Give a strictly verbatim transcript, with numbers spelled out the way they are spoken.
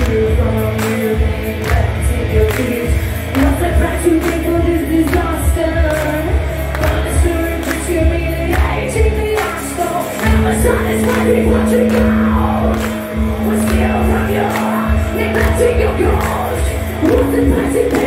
you from you, they left in your tears. Lost the price you paid for this disaster. But the story that you made it, I take the asshole. Never satisfied with what you got. Was still from your neglecting your ghost. Was the price you paid?